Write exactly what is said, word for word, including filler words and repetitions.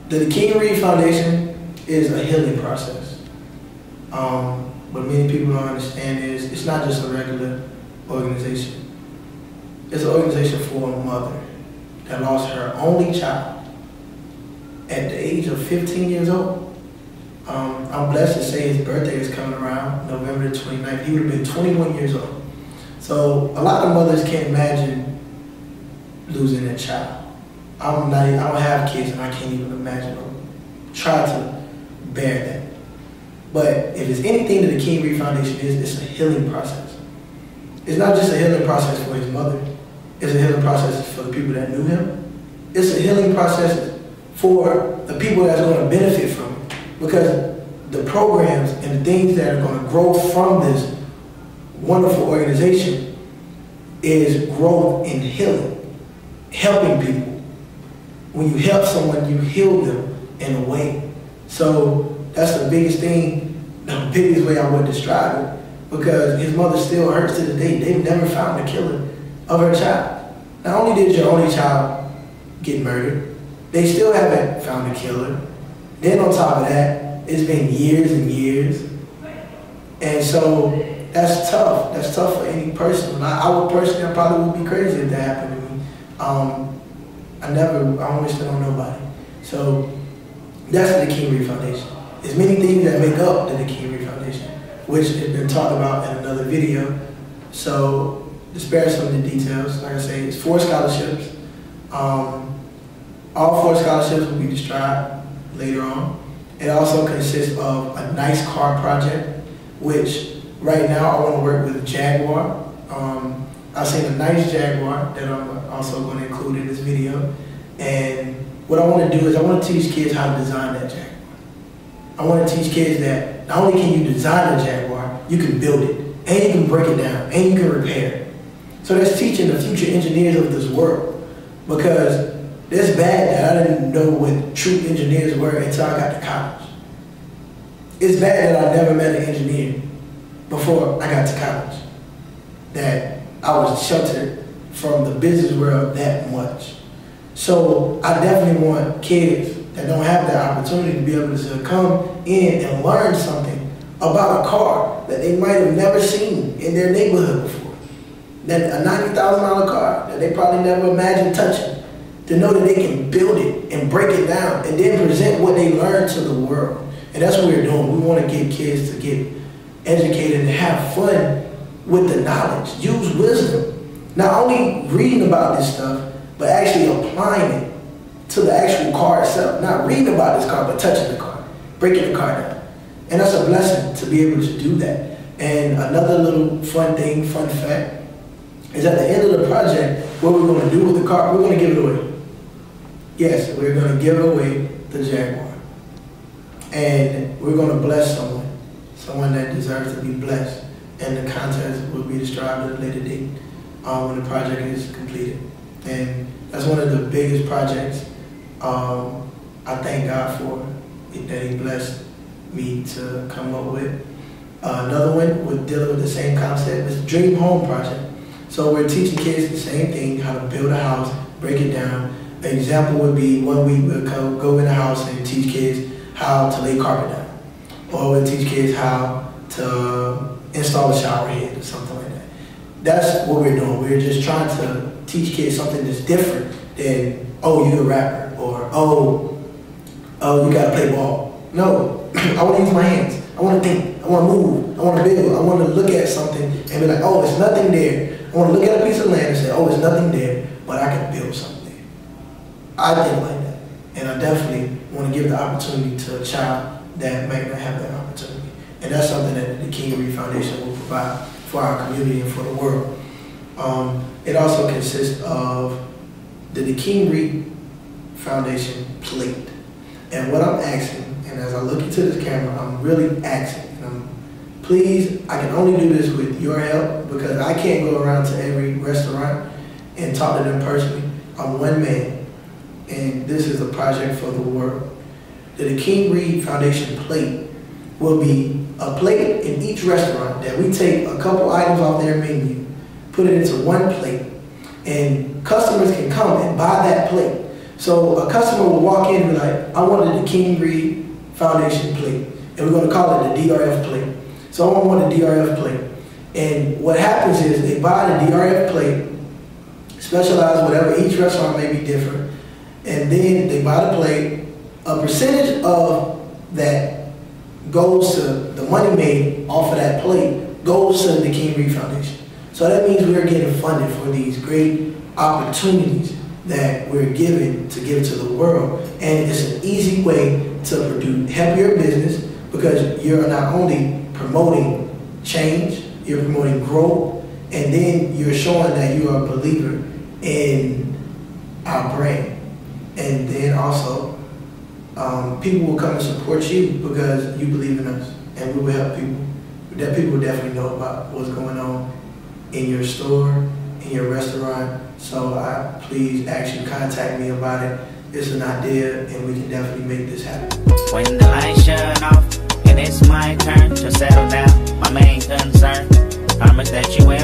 The DeKeem Reed Foundation is a healing process. Um, what many people don't understand is it's not just a regular organization. It's an organization for a mother that lost her only child at the age of fifteen years old. Um, I'm blessed to say his birthday is coming around, November the twenty-ninth. He would have been twenty-one years old. So a lot of mothers can't imagine losing their child. I'm not, I don't have kids and I can't even imagine or try to bear that. But if it's anything that the DeKeem Reed Foundation is, it's a healing process. It's not just a healing process for his mother. It's a healing process for the people that knew him. It's a healing process for the people that's going to benefit from it. Because the programs and the things that are going to grow from this wonderful organization is growth in healing, helping people. When you help someone, you heal them in a way. So that's the biggest thing, the biggest way I would describe it, because his mother still hurts to the day. They've never found the killer of her child. Not only did your only child get murdered, they still haven't found the killer. Then on top of that, it's been years and years. And so that's tough. That's tough for any person. I, I would personally, I probably would be crazy if that happened to me. Um, I never, I don't wish that on nobody. So that's the DeKeem Reed Foundation. There's many things that make up the DeKeem Reed Foundation, which has been talked about in another video. So to spare some of the details, like I say, it's four scholarships. Um, all four scholarships will be described later on. It also consists of a nice car project, which right now I want to work with Jaguar. Um, I've seen a nice Jaguar that I'm also going to include in this video. And what I want to do is I want to teach kids how to design that Jaguar. I want to teach kids that not only can you design a Jaguar, you can build it, and you can break it down, and you can repair it. So that's teaching the future engineers of this world, because it's bad that I didn't know what true engineers were until I got to college. It's bad that I never met an engineer before I got to college, that I was sheltered from the business world that much. So I definitely want kids that don't have that opportunity to be able to come in and learn something about a car that they might have never seen in their neighborhood before. That a ninety thousand dollar car that they probably never imagined touching. To know that they can build it and break it down and then present what they learned to the world. And that's what we're doing. We want to get kids to get educated and have fun with the knowledge. Use wisdom. Not only reading about this stuff, but actually applying it to the actual car itself. Not reading about this car, but touching the car, breaking the car down. And that's a blessing to be able to do that. And another little fun thing, fun fact, is at the end of the project, what we're going to do with the car, we're going to give it away. Yes, we're going to give away the Jaguar. And we're going to bless someone, someone that deserves to be blessed. And the contest will be described at a later date um, when the project is completed. And that's one of the biggest projects um, I thank God for, that He blessed me to come up with. Uh, another one with dealing with the same concept is the Dream Home Project. So we're teaching kids the same thing, how to build a house, break it down. An example would be one week we'll go in the house and teach kids how to lay carpet down. Or we'll teach kids how to install a shower head or something like that. That's what we're doing. We're just trying to teach kids something that's different than, oh, you're a rapper, or oh, oh, you gotta play ball. No, I wanna use my hands. I wanna think, I wanna move, I wanna build, I wanna look at something and be like, oh, it's nothing there. I wanna look at a piece of land and say, oh, it's nothing there, but I can build something. I think like that, and I definitely want to give the opportunity to a child that might not have that opportunity. And that's something that the DeKeem Reed Foundation will provide for our community and for the world. Um, it also consists of the DeKeem Reed Foundation plate. And what I'm asking, and as I look into this camera, I'm really asking, and I'm, please, I can only do this with your help, because I can't go around to every restaurant and talk to them personally. I'm one man. And this is a project for the world. The DeKeem Reed Foundation plate will be a plate in each restaurant that we take a couple items off their menu, put it into one plate, and customers can come and buy that plate. So a customer will walk in and be like, I want a DeKeem Reed Foundation plate. And we're going to call it the D R F plate. So I want a D R F plate. And what happens is they buy the D R F plate, specialized, whatever, each restaurant may be different. And then they buy the plate. A percentage of that goes to the money made off of that plate goes to the DeKeem Reed Foundation. So that means we're getting funded for these great opportunities that we're given to give to the world. And it's an easy way to produce, help your business, because you're not only promoting change, you're promoting growth, and then you're showing that you are a believer in our brand. And then also, um, people will come and support you because you believe in us, and we will help people. That people definitely know about what's going on in your store, in your restaurant. So I please ask you, contact me about it. It's an idea, and we can definitely make this happen. When the lights shut off and it's my turn to settle down, my main concern, promise that you